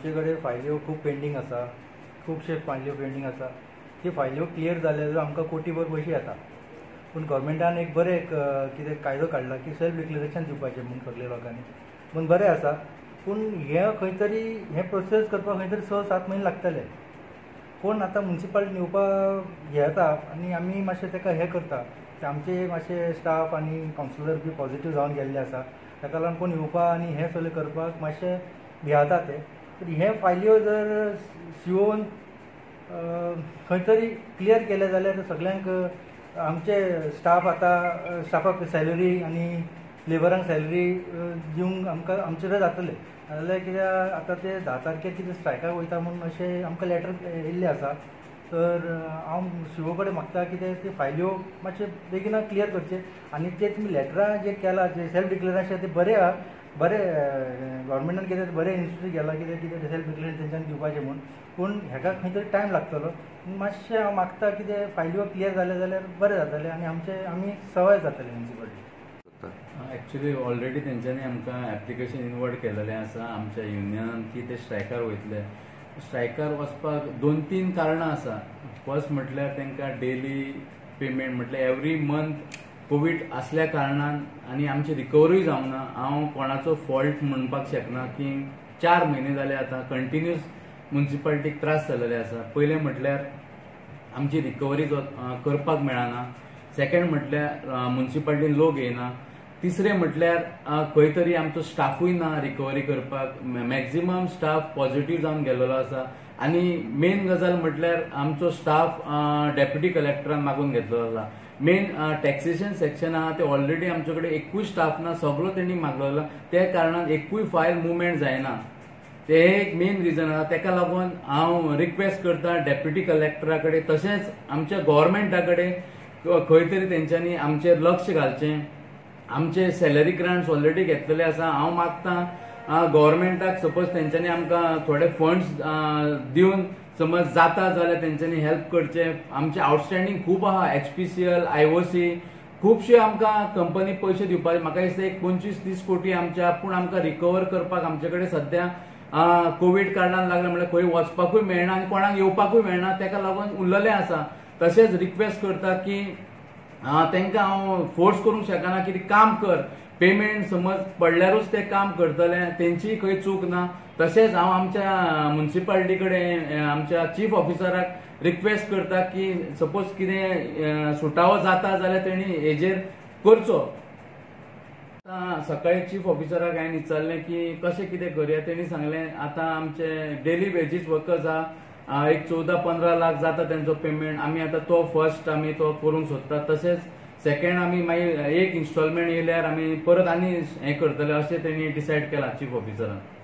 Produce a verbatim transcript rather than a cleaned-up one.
आमचे कडेन फायल्यो खूब पेंडींग आसा, खुबशे फायल्यो पेंडींग आसा. ती फायल्यो क्लियर जाले जाल्यार आमकां कोटीभर पयशे येता. पूण गव्हर्मेंटान एक बरें एक कितें कायदो काडला की सेल्फ डिक्लेरेशन दिवपाचें म्हणून सगळ्या लोकांनी, पूण बरें आसा. पूण हें खंय तरी हें प्रोसेस करपाक खंय तरी स सात म्हयने लागतले. कोण आतां म्युनिसिपालिटीन येवपाक घेता आनी आमी मातशें ताका हें करता. आमचे मातशे स्टाफ आनी कावन्सिलर बी पॉझिटीव जावन गेल्ले आसा, ताका लागून कोण येवपाक आनी हें सगळें करपाक मातशें भियाता ते. पूण हे फायल्यो जर सीओन खंय तरी क्लियर केले जाल्यार सगळ्यांक आमचे स्टाफ आतां स्टाफाक सॅलरी आनी लेबरांक सॅलरी दिवंक आमकां आमचे कडेन जातले. नाजाल्यार कित्याक आतां ते धा तारखेर कितें स्ट्रायकाक वयता म्हणून अशें आमकां लेटर येयल्लें आसा. तर हांव सीओ कडेन मागता कितें ते फायल्यो मातशे बेगिना क्लियर करचे. आनी ते तुमी लेटरां जे केलां जे सेल्फ डिक्लेरेशन ते बरें आहा, बरें गव्हर्मेंटान कितें बरें इन्स्टिट्यूट केला कितें कितें सेल्फ डिक्लेरेशन तेंच्यांनी दिवपाचें म्हणून. पूण हेका खंय तरी टायम लागतलो. मातशें हांव मागता कितें फायल्यो क्लियर जाले जाल्यार बरें जातलें आनी आमचे आमी सवाय जातले म्युनिसिपालिटी. एक्चुअली ऑलरेडी तेंच्यांनी आमकां एप्लिकेशन इनवर्ट केलेलें आसा आमच्या युनियनान की ते स्ट्रायकार वयतले. स्ट्रायकार वचपाक दोन तीन कारणां आसा. फर्स्ट म्हटल्यार तांकां डेली पेमेंट म्हटल्यार एवरी मंथ कोवीड आसल्या कारणान आनी आमची रिकवरी जावना. हांव कोणाचो फॉल्ट म्हणपाक शकना की चार म्हयने जाले आतां कंटिन्यूस म्युनिसिपालिटीक त्रास जाल्ले आसा. पयलें म्हटल्यार आमची रिकवरी करपाक मेळना. सेकंड म्हटल्यार म्युनिसिपालिटीन लोक येना. तिसरें म्हटल्यार खंय तरी आमचो स्टाफूय ना रिकवरी करपाक. मॅक्झिमम स्टाफ पॉझिटीव जावन गेल्लो आसा. आनी मेन गजाल म्हटल्यार आमचो स्टाफ डेप्युटी कलेक्टरान मागून घेतलो आसा. मेन टॅक्सेशन सेक्शन आहा ते ऑलरेडी आमचे कडेन एकूय स्टाफ ना, सगळो तेणी मागलेलो. त्या कारणान एकूय फायल मुवमेंट जायना. ते एक मेन रिजन आसा. तेका लागून हांव रिक्वेस्ट करता डेप्युटी कलेक्टरा कडेन तशेंच आमच्या गव्हर्मेंटा कडेन खंय तरी तेंच्यांनी आमचेर लक्ष घालचें. आमचे सॅलरी ग्रांट्स ऑलरेडी घेतलेले आसा. हांव मागता गव्हर्मेंटाक सपोज तेंच्यांनी आमकां थोडे फंड्स दिवन समज जाता जाल्यार तेंच्यांनी हेल्प करचे. आमचे आउटस्टँडींग खूब आहा. एचपीसीएल, आयओसी खुबशे आमकां कंपनी पयशे दिवपाचे. म्हाका दिसता एक पंचवीस तीस कोटी आमच्या, पूण आमकां रिकवर करपाक आमचे कडेन सध्या कोवीड कारणान लागला म्हळ्यार खंय वचपाकूय मेळना आनी कोणाक येवपाकूय मेळना. तेका लागून उरलेलें आसा. तशेंच रिक्वेस्ट करता की तांकां हांव फोर्स करूंक शकना की काम कर. पेमेंट समज पडल्यारूच ते काम करतले, तेंची खंय चूक ना. तशेंच हांव आमच्या म्युनिसिपालिटी कडेन आमच्या चीफ ऑफिसराक रिक्वेस्ट करता की सपोज कितें सुटावो जाता जाल्यार तेणी हेजेर करचो. सकाळी चीफ ऑफिसराक हांवें विचारलें की कशें कितें करया. तेणी सांगलें आतां आमचे डेली वेजीस वर्कर्स आहा, एक चौदा पंदरा लाख जाता तेंचो पेमेंट. आमी आतां तो फर्स्ट आमी तो करूंक सोदता. तशेंच सेकंड आमी मागीर एक इन्स्टॉलमेंट येयल्यार आमी परत आनी हें करतले अशें तेणी डिसायड केलां चीफ ऑफिसरान.